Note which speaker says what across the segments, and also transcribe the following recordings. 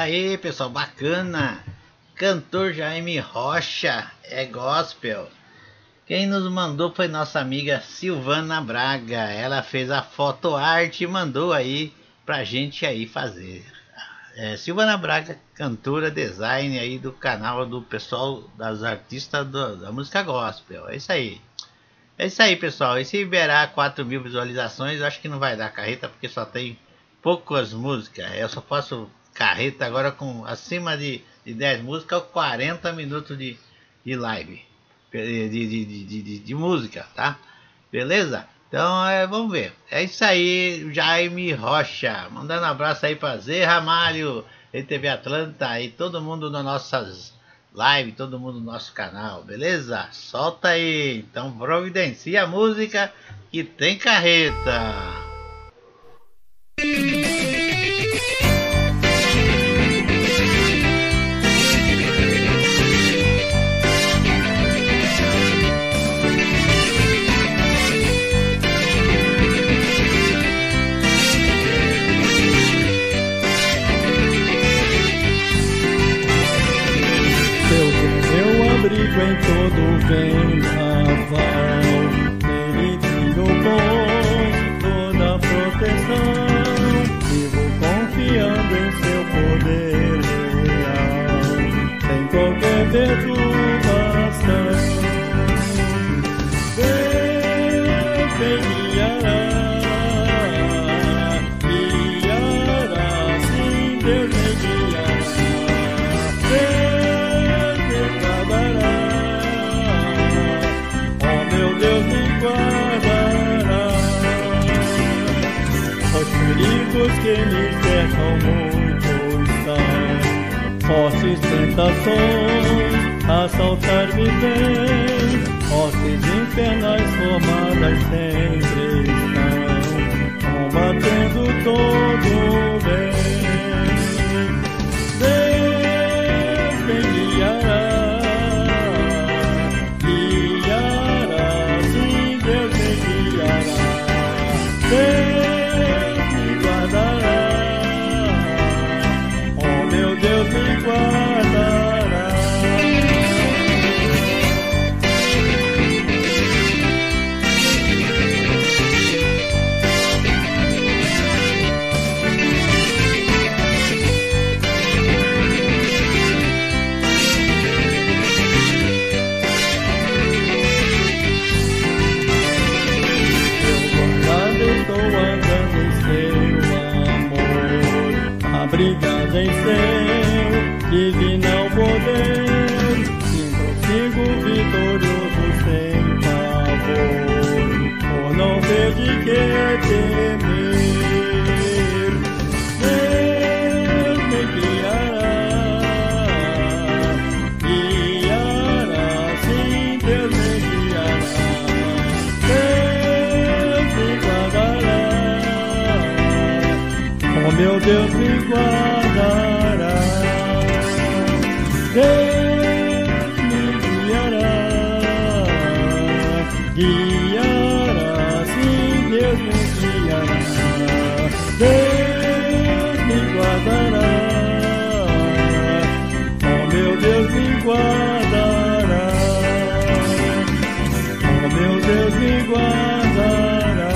Speaker 1: aí, pessoal, bacana. Cantor Jaime Rocha, é gospel. Quem nos mandou foi nossa amiga Silvana Braga. Ela fez a foto arte e mandou aí pra gente aí fazer. Silvana Braga, cantora, design aí do canal do pessoal das artistas da música gospel. É isso aí. É isso aí, pessoal. E se liberar 4.000 visualizações, eu acho que não vai dar carreta, porque só tem poucas músicas. Eu só faço carreta agora com acima de 10 músicas ou 40 minutos de live. De música, tá? Beleza? Então, vamos ver. É isso aí, Jaime Rocha. Mandando um abraço aí pra Zé Ramalho, TV Atlanta e todo mundo nas nossas lives, todo mundo no nosso canal, beleza? Solta aí. Então, providencia a música que tem carreta.
Speaker 2: Abrigo em todo vendaval, Ele tira o bom, toda proteção. Vivo confiando em seu poder real, sem qualquer perturbação. Deus me guiará, sim, Deus me guiará. Perigos que me cercam muito são, fortes tentações, assaltar-me vem, hostes infernais formadas sempre estão, combatendo todo o bem. Deus me guiará, sim, Deus me guiará. Deus me guardará. Eu estou andando em seu amor, abrigado em seu divino poder, sigo vitorioso sem pavor, por não ter de que temer. Deus me guiará, sim, Deus me guiará. Deus me guardará, oh meu Deus me guardará. Deus me guiará, sim, Deus me guiará. Deus me guardará, oh meu Deus me guardará, oh meu Deus me guardará,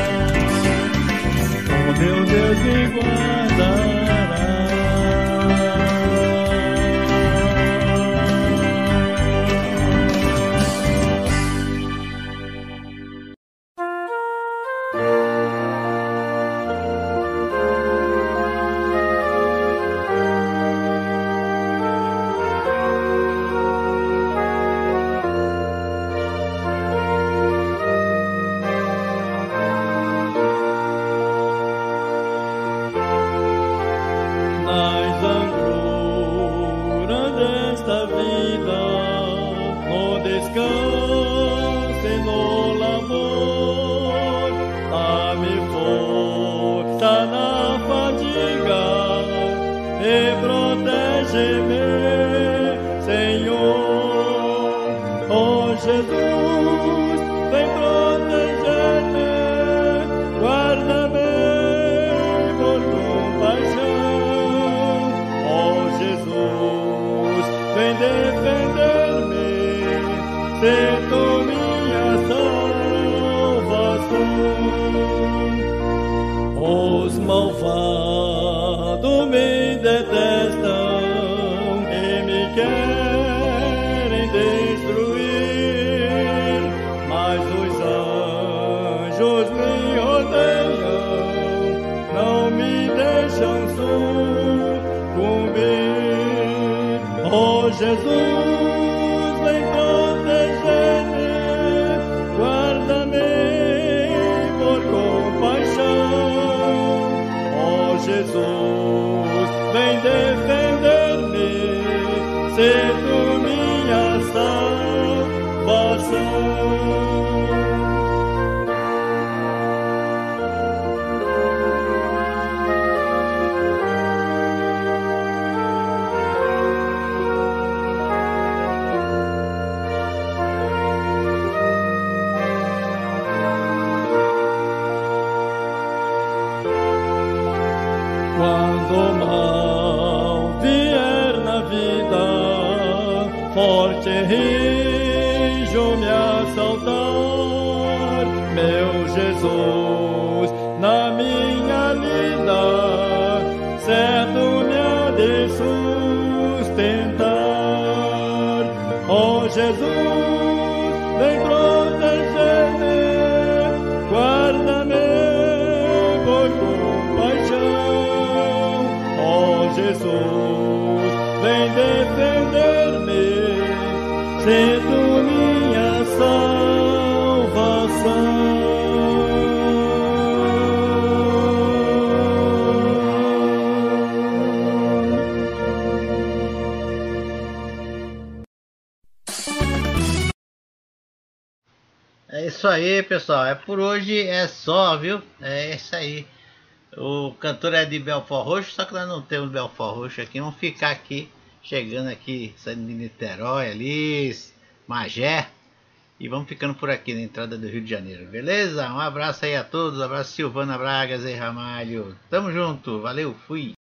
Speaker 2: oh meu Deus me guardará. Guarda-me por compaixão, Jesus, vem proteger-me, guarda-me por compaixão. Ó Jesus, vem defender-me, se tu minha salvação. Quando o mal vier na vida, forte rijo me assaltar, meu Jesus, na minha vida, certo me há de sustentar. Ó Jesus, vem proteger-me, guarda-me por compaixão. Jesus, vem defender-me, sendo minha salvação.
Speaker 1: É isso aí, pessoal. É por hoje, é só, viu? É isso aí. O cantor é de Belfort Roxo, só que nós não temos Belfort Roxo aqui. Vamos ficar aqui, chegando aqui, saindo de Niterói ali, Magé. E vamos ficando por aqui na entrada do Rio de Janeiro, beleza? Um abraço aí a todos, um abraço Silvana Braga, Zé Ramalho. Tamo junto, valeu, fui!